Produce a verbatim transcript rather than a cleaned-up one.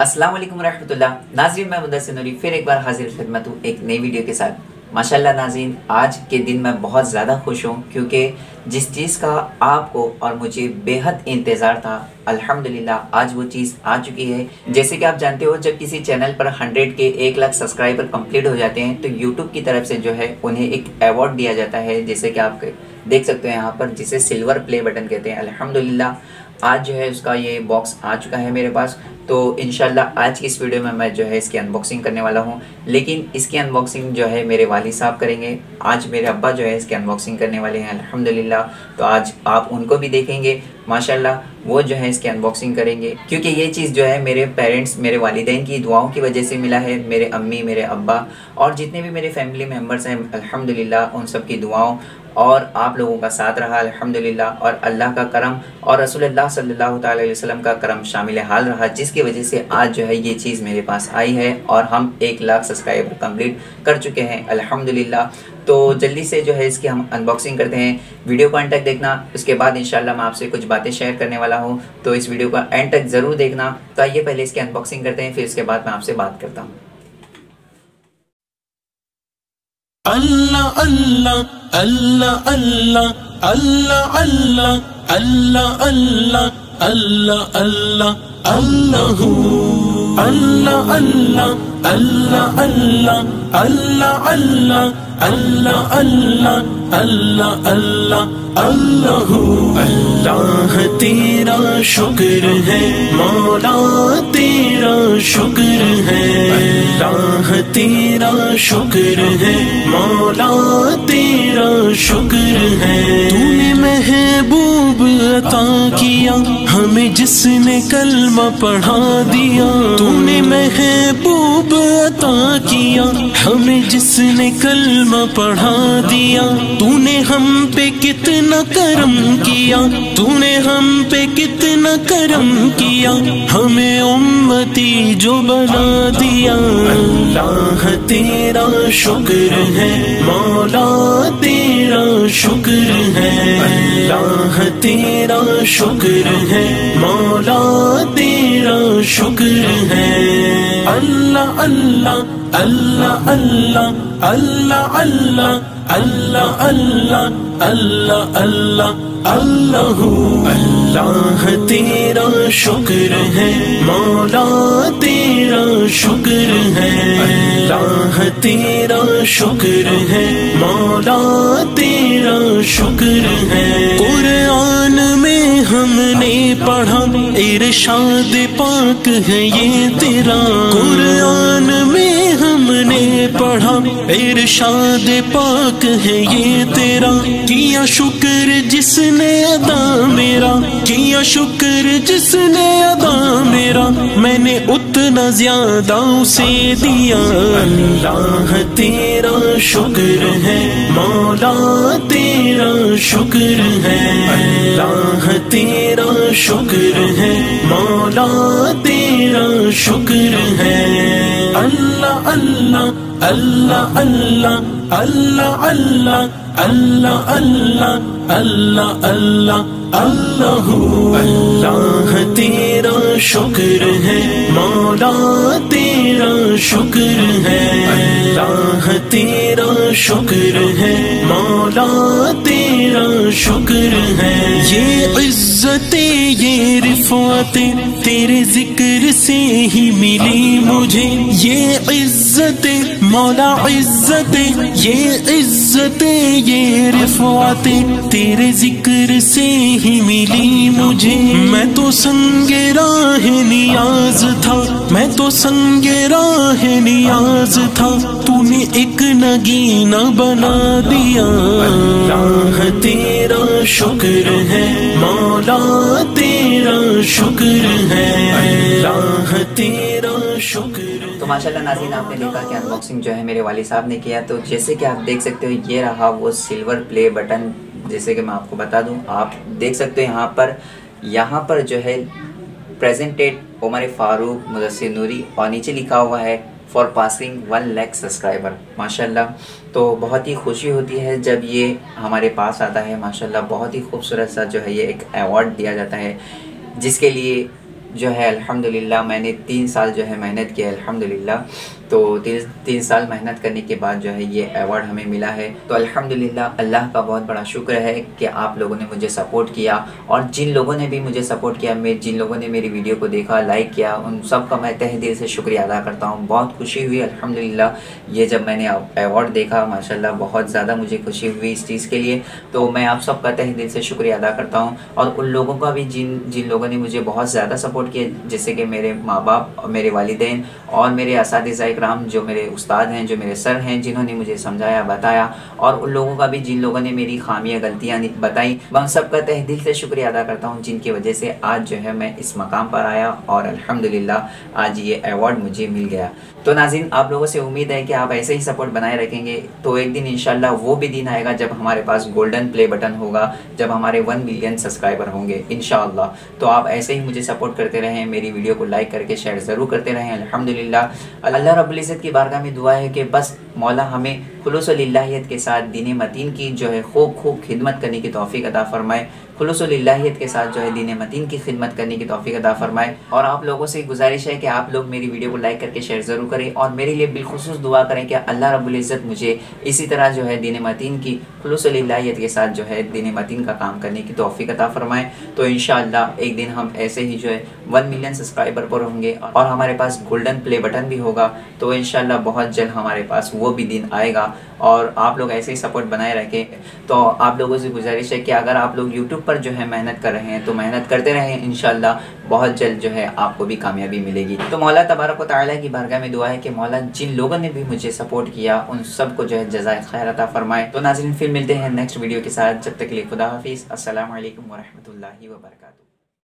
अस्सलाम वालेकुम रहमतुल्लाह। नाज़रीन, मैं मुदस्सिर नूरी फिर एक बार हाजिर खिदमत हूँ एक नई वीडियो के साथ। माशाल्लाह नाज़रीन, आज के दिन मैं बहुत ज़्यादा खुश हूँ क्योंकि जिस चीज़ का आपको और मुझे बेहद इंतज़ार था, अल्हम्दुलिल्लाह आज वो चीज़ आ चुकी है। जैसे कि आप जानते हो, जब किसी चैनल पर हंड्रेड के एक लाख सब्सक्राइबर कंप्लीट हो जाते हैं तो यूट्यूब की तरफ से जो है उन्हें एक अवार्ड दिया जाता है, जैसे कि आप देख सकते हैं यहाँ पर, जिसे सिल्वर प्ले बटन कहते हैं। अल्हम्दुलिल्लाह आज जो है उसका ये बॉक्स आ चुका है मेरे पास। तो इंशाल्लाह आज की इस वीडियो में मैं जो है इसकी अनबॉक्सिंग करने वाला हूँ, लेकिन इसकी अनबॉक्सिंग जो है मेरे वालिद साहब करेंगे। आज मेरे अब्बा जो है इसकी अनबॉक्सिंग करने वाले हैं अल्हम्दुलिल्लाह। तो आज आप उनको भी देखेंगे, माशाल्लाह वो जो है इसकी अनबॉक्सिंग करेंगे, क्योंकि ये चीज़ जो है मेरे पेरेंट्स, मेरे वालिदैन की दुआओं की वजह से मिला है। मेरे अम्मी, मेरे अब्बा और जितने भी मेरे फैमिली मेम्बर्स हैं अल्हम्दुलिल्लाह, उन सब की दुआओं और आप लोगों का साथ रहा अल्हम्दुलिल्लाह, और अल्लाह का करम और रसूलुल्लाह सल्लल्लाहु अलैहि वसल्लम का करम शामिल हाल रहा, जिसकी वजह से आज जो है ये चीज़ मेरे पास आई है और हम एक लाख सब्सक्राइबर कंप्लीट कर चुके हैं अल्हम्दुलिल्लाह। तो जल्दी से जो है इसकी हम अनबॉक्सिंग करते हैं। वीडियो को एंड तक देखना, उसके बाद इंशाल्लाह मैं आपसे कुछ बातें शेयर करने वाला हूँ, तो इस वीडियो को एंड तक ज़रूर देखना। तो आइए पहले इसकी अनबॉक्सिंग करते हैं, फिर उसके बाद मैं आपसे बात करता हूँ। अल्लाह अल्लाह अल्लाह अल्लाह अल्लाह अल्लाह अल्लाह अल्लाह अल्लाह अल्लाह अल्लाहू अल्लाह अल्लाह अल्लाह अल्लाह अल्लाह अल्लाह अल्लाह अल्लाह अल्लाह अल्लाह अल्लाहू। अल्लाह तेरा शुक्र है मौला, तेरा शुक्र है। अल्लाह तेरा शुक्र है मौला, तेरा शुक्र है। तूने महबूब अता किया हमें जिसने कलमा पढ़ा दिया। तूने महबूब अता किया हमें जिसने कलमा पढ़ा दिया। तूने हम पे कितना करम किया, तूने हम पे कितना करम किया, हमें उम्मती जो बना दिया। अल्लाह तेरा शुक्र है मौला, तेरा शुक्र है। अल्लाह तेरा शुक्र है मौला, तेरा शुक्र है। अल्लाह अल्लाह अल्लाह अल्लाह अल्लाह अल्लाह अल्लाह अल्लाह अल्लाह अल्लाह अल्लाहू। अल्लाह तेरा शुक्र है मौला, तेरा शुक्र है। अल्लाह तेरा शुक्र है मौला, तेरा शुक्र है। कुरान में हमने पढ़ा इरशाद पाक है ये तेरा। कुरान में हमने पढ़ा इरशाद पाक है ये तेरा। किया शुक्र जिसने अदा मेरा, किया शुक्र जिसने अदा मेरा, मैंने उतना ज्यादा उसे दिया। अल्लाह तेरा शुक्र है मौला, तेरा शुक्र है। अल्लाह तेरा शुक्र है मौला, तेरा शुक्र है। अल्लाह अल्लाह अल्लाह अल्लाह अल्लाह अल्लाह अल्लाह अल्लाह अल्लाह अल्लाह अल्लाहू। अल्लाह तेरा शुक्र है मौला, तेरा शुक्र है। अल्लाह तेरा शुक्र है मौला, तेरा शुक्र है। ये इज्जतें ये रिफ़ातें तेरे जिक्र से ही मिली मुझे। ये इज्जतें मौला इज्जतें, ये इज्जतें ये रिफ़ातें तेरे जिक्र से ही मिली मुझे। मैं तो संगे राह नियाज था, मैं तो संगे राह नियाज था, तूने एक नगीना बना दिया। अल्लाह तेरा शुक्र है मौला, तेरा शुक्र है। अल्लाह तेरा शुक्र। तो माशाल्लाह नाज़रीन, आपने देखा कि अनबॉक्सिंग जो है मेरे वालिद साहब ने किया। तो जैसे कि आप देख सकते हो, ये रहा वो सिल्वर प्ले बटन। जैसे कि मैं आपको बता दूं, आप देख सकते हो यहाँ पर यहाँ पर जो है प्रेजेंटेड उमर फारूक मुदस्सिर नूरी, और नीचे लिखा हुआ है for passing one lakh subscriber. माशाल्लाह, तो बहुत ही खुशी होती है जब ये हमारे पास आता है। माशाल्लाह बहुत ही खूबसूरत सा जो है ये एक अवार्ड दिया जाता है, जिसके लिए جو ہے الحمدللہ میں نے تین سال جو ہے محنت کی ہے الحمدللہ، تو تین تین سال محنت کرنے کے بعد جو ہے یہ ایوارڈ ہمیں ملا ہے۔ تو الحمدللہ اللہ کا بہت بڑا شکر ہے کہ آپ لوگوں نے مجھے سپورٹ کیا، اور جن لوگوں نے بھی مجھے سپورٹ کیا، میں جن لوگوں نے میری ویڈیو کو دیکھا، لائک کیا، ان سب کا میں تہ دل سے شکریہ ادا کرتا ہوں۔ بہت خوشی ہوئی الحمدللہ یہ جب میں نے ایوارڈ دیکھا، ماشاءاللہ بہت زیادہ مجھے خوشی ہوئی اس چیز کے لیے۔ تو میں آپ سب کا تہ دل سے شکریہ ادا کرتا ہوں، اور ان لوگوں کا بھی جن جن لوگوں نے مجھے بہت زیادہ سپورٹ کیا، جیسے کہ میرے ماں باپ، میرے والدین اور میرے اساتذہ اکرام، جو میرے استاد ہیں، جو میرے سر ہیں، جنہوں نے مجھے سمجھایا بتایا، اور ان لوگوں کا بھی جن لوگوں نے میری خامیاں غلطیاں بتائیں، میں ان سب کا تہ دل سے شکریہ ادا کرتا ہوں، جن کی وجہ سے آج جو ہے میں اس مقام پر آیا اور الحمدللہ آج یہ ایوارڈ مجھے مل گیا۔ تو ناظرین، آپ لوگوں سے امید ہے کہ آپ ایسے ہی سپورٹ بنائے رکھیں گے، تو ایک دن انشاءاللہ وہ بھی دن آئے گا جب ہمارے پاس گولڈن پلے بٹن ہوگا، جب ہمارے ون ملین سبسکرائبر ہوں گے انشاءاللہ۔ تو آپ ایسے ہی مجھے سپورٹ کرتے رہیں، میری ویڈیو کو لائک کر کے شیئر ضرور کرتے رہیں الحمدللہ۔ اللہ رب العزت کی بارگاہ میں دعا ہے کہ بس مولا ہمیں خلوص و للہیت کے ساتھ دین متین کی جو ہے خوب خوب خدمت کرنے کی توفیق عطا فرمائے، خلوص و للہیت کے ساتھ جو ہے دین متین کی خدمت کرنے کی توفیق عطا فرمائے۔ اور آپ لوگوں سے گزارش ہے کہ آپ لوگ میری ویڈیو کو لائک کر کے شیئر ضرور کریں، اور میرے لیے بالخصوص دعا کریں کہ اللہ رب العزت مجھے اسی طرح جو ہے دین متین کی خلوص و للہیت کے ساتھ جو ہے دین متین کا کام کرنے کی توفیق عطا فرمائے۔ تو انشاءاللہ ایک دن ہم ایسے ہی جو ہے ون ملین سبسکرائبر پر ہوں گے، اور ہمارے پاس گولڈن پلے بٹن بھی ہوگا، تو انشاءاللہ بہت جلد ہمارے پاس وہ بھی دن آئے گا۔ اور آپ لوگ ایسے ہی سپورٹ بنائے رکھیں۔ تو آپ لوگوں سے گزارش ہے کہ اگر آپ لوگ یوٹیوب پر جو ہے محنت کر رہے ہیں تو محنت کرتے رہیں، انشاءاللہ بہت جلد جو ہے آپ کو بھی کامیابی ملے گی۔ تو مولا تبارک و تعالیٰ کی بارگاہ میں دعا ہے کہ مولا جن لوگوں نے بھی مجھے سپورٹ کیا ان سب کو جو ہے جزائے خیر عطا فرمائے۔ تو ناظرین، پھر ملتے ہیں نیکسٹ ویڈیو کے ساتھ، جب تک کے لیے خدا حافظ، السلام علیکم ورحمۃ اللہ وبرکاتہ۔